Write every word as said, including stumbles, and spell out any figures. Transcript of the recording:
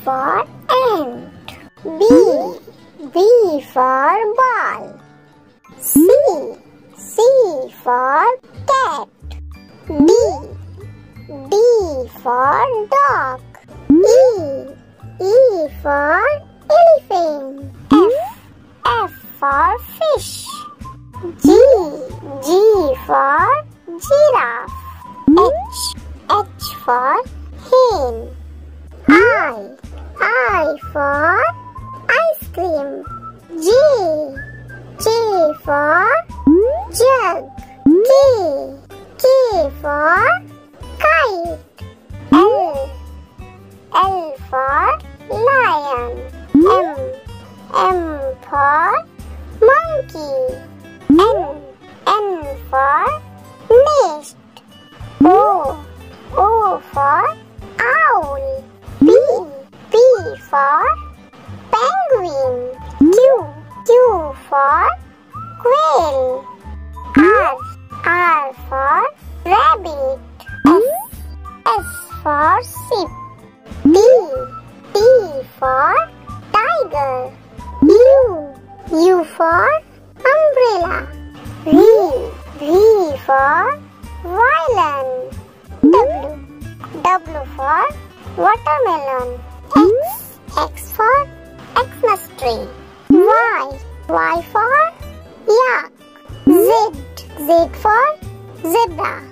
for ant. B. B for ball. C. C for cat. D. D for dog. E. E for elephant. F. F for fish. G. G for giraffe. H. H for hen. I. I for ice cream. J. J for jug. K. K for kite. L. L for lion. M. M for monkey. N. N for nest. O. O for owl. P. P for penguin. Q. Q for quail. R. R for rabbit. S. S for sheep. T. T for tiger. U. U for umbrella. V. V for violin. W. W for watermelon. X. X for Xmas tree. Y. Y for yak. Z. Z for zebra.